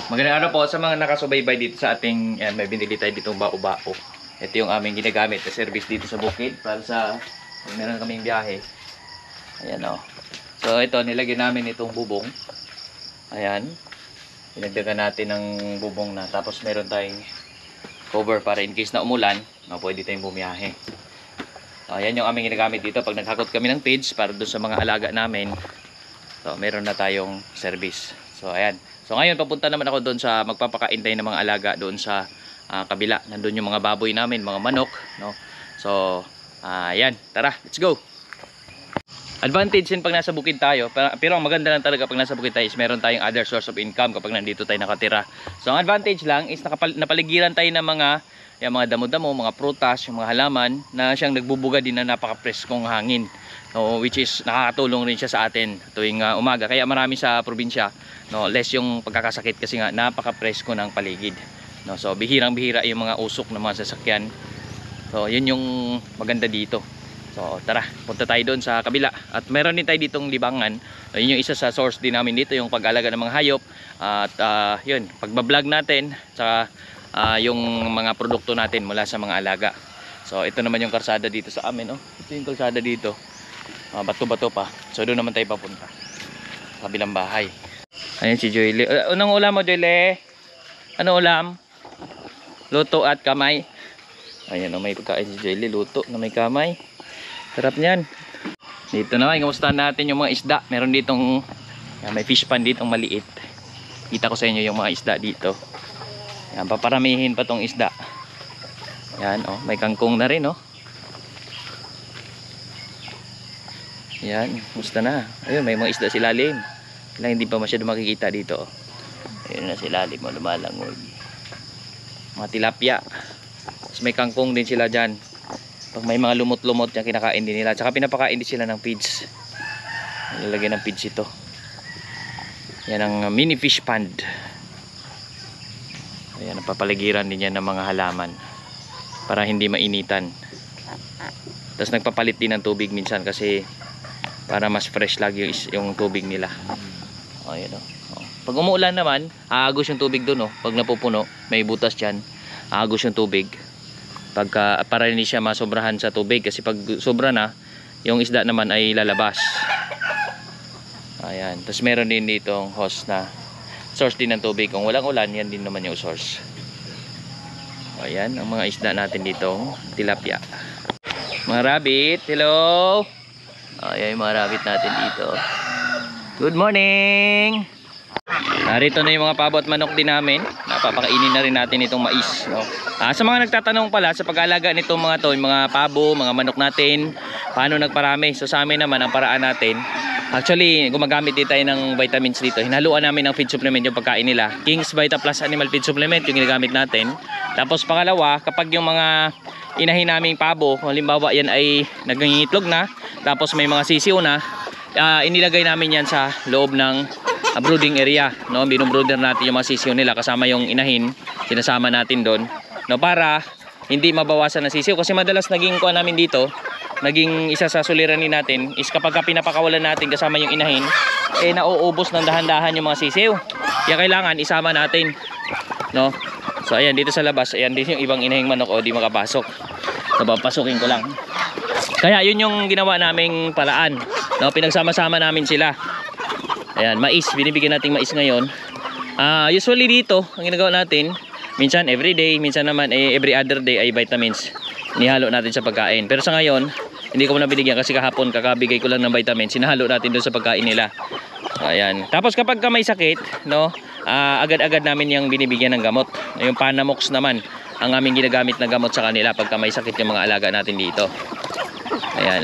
Magandang araw po sa mga nakasubaybay dito sa ating, may binili tayo ditong bao-bao. Ito yung aming ginagamit na service dito sa bukid para sa pag meron kaming biyahe. Ayan o. So ito, nilagyan namin itong bubong. Ayan. Pinagdagan natin ng bubong na. Tapos meron tayong cover para in case na umulan, pwede tayong bumiyahe. So ayan yung aming ginagamit dito pag naghakot kami ng feeds para doon sa mga alaga namin. So meron na tayong service. So ayan. So ngayon papunta naman ako doon sa magpapakaintay ng mga alaga doon sa kabila. Nandun yung mga baboy namin, mga manok, no. So ayan, tara, let's go. Advantage din pag nasa bukid tayo, pero ang maganda lang talaga pag nasa bukid tayo is meron tayong other source of income kapag nandito tayo nakatira. So ang advantage lang is napaligiran tayo ng mga damo-damo, mga prutas, yung mga halaman na siyang nagbubuga din na napaka-preskong hangin. No, which is nakakatulong rin siya sa atin tuwing umaga. Kaya marami sa probinsya, no, less yung pagkakasakit kasi nga napaka-presko ng paligid. No, so bihirang-bihira yung mga usok ng mga sasakyan. So yun yung maganda dito. So tara, punta tayo doon sa kabila. At meron din tayo ditong libangan. Yun yung isa sa source din namin dito, yung pag-alaga ng mga hayop. At yun, pagbablog natin sa yung mga produkto natin mula sa mga alaga. So ito naman yung kalsada dito sa amin, oh. Ito yung kalsada dito. Bato-bato pa. So doon naman tayo papunta. Kabilang bahay. Ayan si Joyle. Anong ulam mo, Joyle? Ano ulam? Luto at kamay. Ayan, may pagkain si Joyle. Luto na may kamay. Sarap niyan. Dito naman, kamustahan natin yung mga isda. Meron ditong, may fish pan ditong maliit. Kita ko sa inyo yung mga isda dito. Ayan, paparamihin pa tong isda. Ayan, oh, may kangkong na rin, oh. Ayan, musta na? Ayun, may mga isda silalim. Lang hindi pa masyado makikita dito. Ayun na silalim, lumalangoy. Mga tilapia. Tapos may kangkong din sila dyan. Pag may mga lumot-lumot yan, kinakain din nila. Tsaka pinapakain din sila ng feeds. Nilalagyan ng feeds ito. Yan ang mini fish pond. Ayan, napapaligiran din yan ng mga halaman para hindi mainitan. Tapos nagpapalit din ng tubig minsan kasi para mas fresh lagi yung tubig nila. Ayan, oh. Pag umuulan naman, aagos yung tubig doon, oh. Pag napupuno, may butas dyan, aagos yung tubig. Para hindi siya masobrahan sa tubig. Kasi pag sobra na, yung isda naman ay lalabas. Ayan. Tapos meron din ditong hose na source din ng tubig. Kung walang ulan, yan din naman yung source. Ayan, ang mga isda natin ditong tilapia. Mga rabbit, hello! Ayan yung mga rabbit natin dito. Good morning! Narito na yung mga pabo at manok din namin. Napapakainin na rin natin itong mais, no? Sa mga nagtatanong pala sa pag-alaga nitong mga to, yung mga pabo, mga manok natin, paano nagparami? So sa amin naman ang paraan natin, actually gumagamit din tayo ng vitamins dito. Hinaluan namin ng feed supplement yung pagkain nila. King's Vita Plus Animal Feed Supplement yung ginagamit natin. Tapos pangalawa, kapag yung mga inahin naming pabo, halimbawa yan ay nagngingitlog na, tapos may mga sisiw na, inilagay namin yan sa loob ng brooding area, no? Binubrooder natin yung mga sisiw nila kasama yung inahin, sinasama natin doon, no, para hindi mabawasan ng sisiw. Kasi madalas naging kuha namin dito, naging isa sa suliranin natin is kapag pinapakawalan natin kasama yung inahin, nauubos ng dahan-dahan yung mga sisiw. Kaya kailangan isama natin, no? So ayan, dito sa labas, ayan din yung ibang inahing manok, di makapasok. So papasukin ko lang. Kaya yun yung ginawa naming paraan, no? Pinagsama-sama namin sila. Ayan, mais, binibigyan nating mais ngayon. Usually dito, ang ginagawa natin, minsan everyday, minsan naman every other day ay vitamins. Nihalo natin sa pagkain. Pero sa ngayon, hindi ko muna binigyan kasi kahapon kakabigay ko lang ng vitamins. Sinahalo natin doon sa pagkain nila. Ayan. Tapos kapag may sakit, no, agad-agad namin yung binibigyan ng gamot. Yung Panamox naman, ang aming ginagamit na gamot sa kanila pagka may sakit yung mga alaga natin dito. Ayan.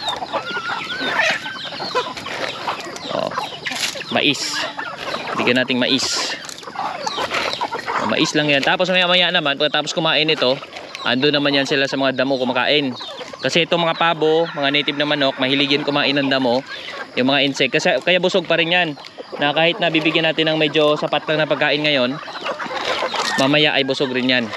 Oh. Mais. Bigyan nating mais. Mais lang yan. Tapos maya-maya naman, pagkatapos kumain ito, ando naman yan sila sa mga damo kumakain. Kasi itong mga pabo, mga native na manok, mahilig yan kumain ng damo, yung mga insect. Kasi, kaya busog pa rin yan. Na kahit na bibigyan natin ng medyo sapat lang na pagkain ngayon, mamaya ay busog rin yan.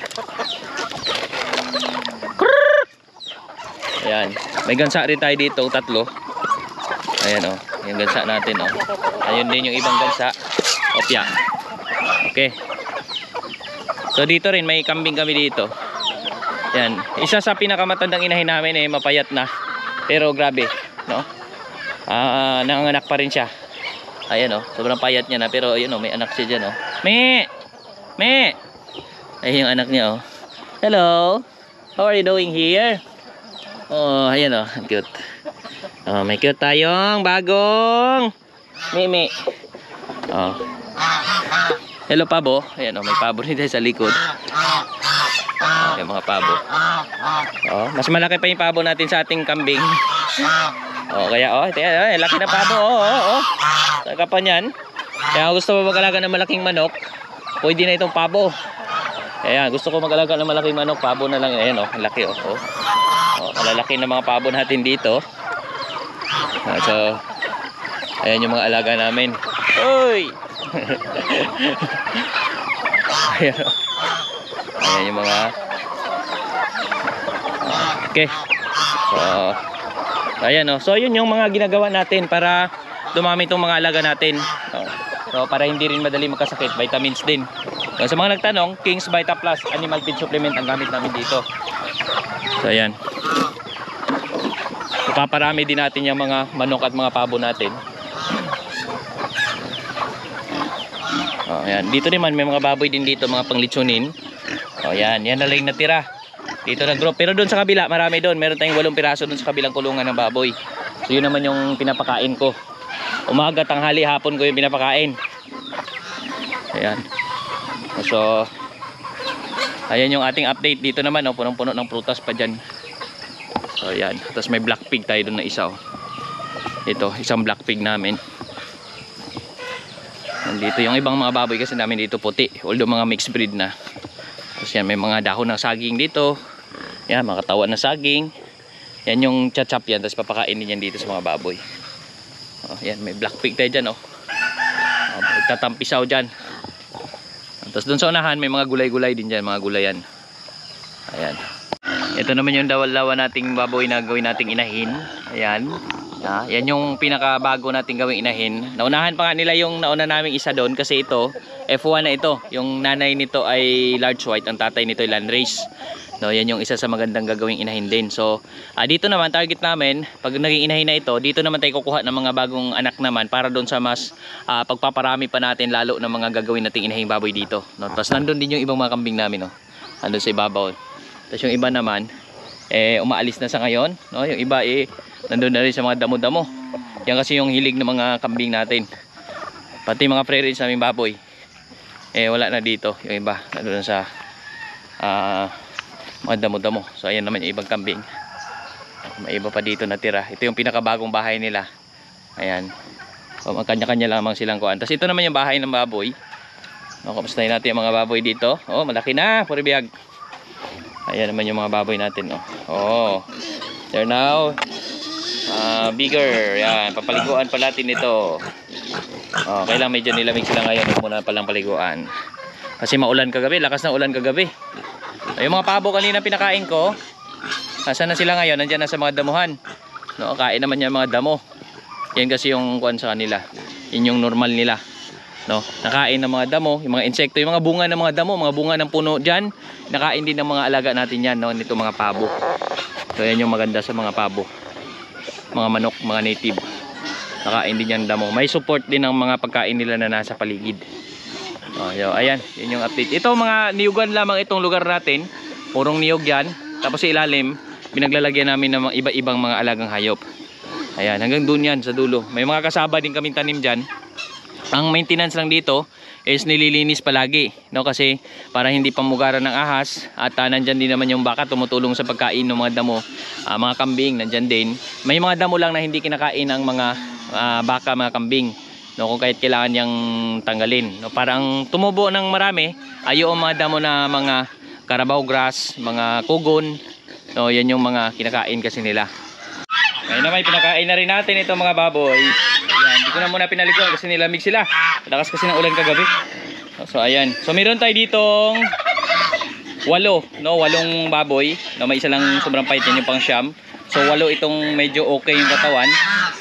Ayan. May gansa rin tayo dito, tatlo. Ayan, oh. Yung gansa natin, oh. Ayun din yung ibang gansa. Opya. Okay. So dito rin may kambing kami dito. Yan. Isa sa pinakamatandang inahin namin eh, mapayat na. Pero grabe, no? Nanganganak pa rin siya. Ayan oh, sobrang payat niya na pero ayun oh, may anak siya diyan oh. Me! Me! Ay yung anak niya oh. Hello. How are you doing here? Oh, ayan oh, cute. Oh, may cute tayong bagong Mimi. Oh. Hello pabo. Ayan oh, may pabo rin tayo sa likod. Yung mga pabo. Oh, mas malaki pa yung pabo natin sa ating kambing. Oh, kaya oh, laki na pabo. Oh. Saka pa niyan. Kaya gusto mo mag-alaga ng malaking manok, pwede na itong pabo. Ayan, gusto ko mag-alaga ng malaking manok, pabo na lang. Ayan oh, laki oh. Oh, malalaki na mga pabo natin dito. So, ayan yung mga alaga namin. Uy! Ayan oh. Ayan yung mga okay. So, ayan oh. So, yun yung mga ginagawa natin para dumami itong mga alaga natin. So, para hindi rin madali magkasakit, vitamins din. So, sa mga nagtanong, King's Vita Plus Animal Feed Supplement ang gamit namin dito. So, ayan. Paparami din natin yung mga manok at mga pabo natin. Oh, ayan. Dito naman may mga baboy din dito, mga panglitsunin. Oh, ayan. Yan na lang natira. Dito na group. Pero doon sa kabila, marami doon. Meron tayong 8 piraso doon sa kabilang kulungan ng baboy. So, yun naman yung pinapakain ko. Umaga, tanghali, hapon ko yung pinapakain. Ayan. So, ayan yung ating update. Dito naman, oh, punong-puno ng prutas pa dyan. So, ayan. Tapos may black pig tayo doon na isa. Oh. Ito, isang black pig namin. Nandito yung ibang mga baboy kasi namin dito puti. Although mga mixed breed na. Tapos yan, may mga dahon ng saging dito. Yan, mga katawan ng saging. Yan yung chachap yan. Tapos papakainin yan dito sa mga baboy. Oh, yan, may black pig tayo dyan. Oh. Tatampisaw dyan. Tapos dun sa unahan may mga gulay-gulay din dyan, mga gulayan. Ayan. Ito naman yung dawal-lawa nating baboy na gawin nating inahin. Ayan. Yan yung pinakabago nating gawing inahin. Naunahan pa nga nila yung nauna naming isa doon kasi ito, F1 na ito. Yung nanay nito ay large white, ang tatay nito ay landrace. No, yan yung isa sa magandang gagawing inahin din. So, dito naman target namin, pag naging inahin na ito, dito naman tayo kukuha ng mga bagong anak naman para doon sa mas pagpaparami pa natin lalo ng mga gagawin nating inahing baboy dito. No, tapos nandun din yung ibang mga kambing namin, no. Andun sa ibabaw. Tapos yung iba naman umaalis na sa ngayon, no. Yung iba nandun na rin sa mga damo-damo. Yan kasi yung hilig ng mga kambing natin. Pati mga prairie sa aming baboy. Wala na dito. Yung iba nandun sa mga damo-damo. So ayan naman yung ibang kambing. May iba pa dito natira. Ito yung pinakabagong bahay nila. Ayan. So kanya-kanya lamang silang kuhaan. Tapos ito naman yung bahay ng baboy. Kamustahin natin yung mga baboy dito. Oh, malaki na. Puri biyag. Ayan naman yung mga baboy natin. Oh, they're now bigger. Yan. Papaliguan pa natin ito. Oh, kailang medyo nilamig sila ngayon. Huwag muna palang paliguan. Kasi maulan kagabi. Lakas ng ulan kagabi. Yung mga pabo kanina pinakain ko, asan na sila ngayon? Nandiyan na sa mga damuhan. No, kain naman yan mga damo. Yan kasi yung kuwan sa kanila. Yun yung normal nila. No, nakain ng mga damo, yung mga insekto, yung mga bunga ng mga damo, mga bunga ng puno diyan, nakain din ng mga alaga natin yan, no, nito mga pabo. So yan yung maganda sa mga pabo. Mga manok, mga native. Nakain din yan damo. May support din ng mga pagkain nila na nasa paligid. Oh, ayan, yun yung update. Ito mga niyugan lamang itong lugar natin. Purong niyog yan. Tapos sa ilalim, binaglalagyan namin ng mga iba-ibang mga alagang hayop. Ayan, hanggang dun yan sa dulo. May mga kasaba din kaming tanim dyan. Ang maintenance lang dito is nililinis palagi, no? Kasi para hindi pamugaran ng ahas. At nandyan din naman yung baka tumutulong sa pagkain ng mga damo. Mga kambing, nandyan din. May mga damo lang na hindi kinakain ng mga baka, mga kambing. No, kung kahit kailangan niyang tanggalin, no, parang tumubo ng marami ay yung mga damo na mga carabao grass, mga kugon, no, yan yung mga kinakain kasi nila. Ngayon naman pinakain na rin natin itong mga baboy. Ayan, hindi ko na muna pinaliguan kasi nilamig sila. Lakas kasi ng ulan kagabi. So ayan, so meron tayo ditong 8, no, 8 baboy, no, may isa lang sobrang pait, yan yung pang siyam. So 8 itong medyo okay yung katawan.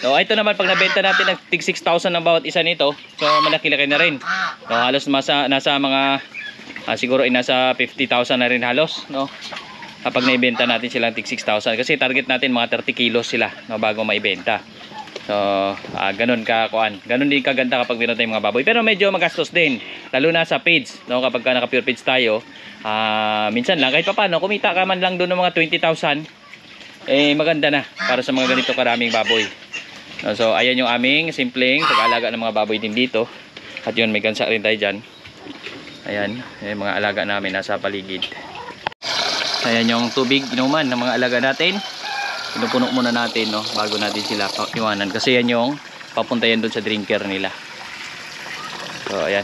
So, ito naman pag nabenta natin ng tig 6,000 ang bawat isa nito, so malaki-laki na rin. So, halos nasa mga siguro nasa 50,000 na rin halos, no? Kapag naibenta natin silang tig 6,000 kasi target natin mga 30 kilos sila, no, bago maibenta. So, ganun ganun din kaganda kapag meron tayong mga baboy. Pero medyo magastos din, lalo na sa feeds, no? Kapag ka naka-pure feeds tayo, minsan lang kahit papaano kumita ka man lang doon ng mga 20,000, maganda na para sa mga ganito karaming baboy. No, so, ayan yung aming simpleng pag-alaga ng mga baboy din dito. At yun, may gansa rin tayo dyan. Ayan, yung mga alaga namin nasa paligid. Ayan yung tubig inuman ng mga alaga natin. Pinupuno muna natin, no, bago natin sila iwanan. Kasi yan yung papunta yan doon sa drinker nila. So, ayan.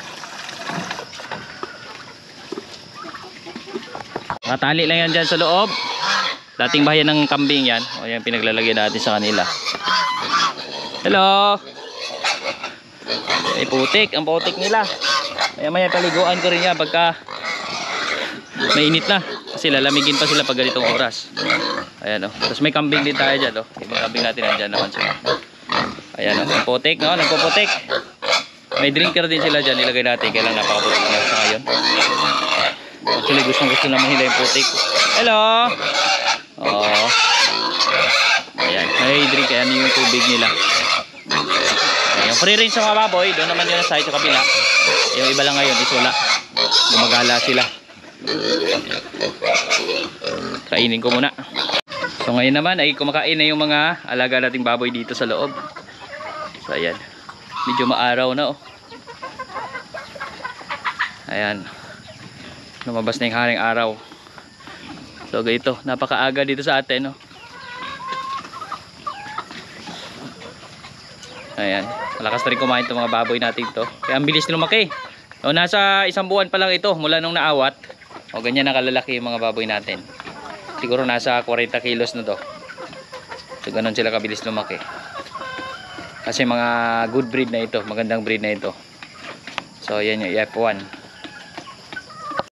Nakatali lang yan dyan sa loob. Dating bahayan ng kambing yan. O yan, pinaglalagyan natin sa kanila. Hello! Putik. Ang putik nila. Maya paliguan ko rin yan pagka mainit na. Kasi lalamigin pa sila pag ganitong oras. Ayan, o. Tapos may kambing din tayo dyan, o. Yung mga kambing natin, nandyan naman sila. Ayan, o. Ang putik, no? Nagpuputik. May drinker din sila dyan. Ilagay natin. Kaya lang napakaputik na sa ngayon. Actually, gusto naman nila yung putik. Hello! Oo. Ayan. May drink. Ayan yung tubig nila. Ayan. Yung free range sa mga baboy, doon naman yung side sa kabila. Yung iba lang ngayon is wala. Gumagala sila. Kainin ko muna. So ngayon naman ay kumakain na yung mga alaga nating baboy dito sa loob. So ayan. Medyo maaraw na, oh. Ayan. Lumabas na yung haring araw. So ganito, napakaaga dito sa atin, oh. Ayan. Malakas na rin kumain itong mga baboy natin to. Kaya ang bilis lumaki. O, nasa 1 buwan pa lang ito mula nung naawat. O, ganyan nakalalaki yung mga baboy natin. Siguro nasa 40 kilos na to. So ganun sila kabilis lumaki. Kasi mga good breed na ito, magandang breed na ito. So yan yung F1.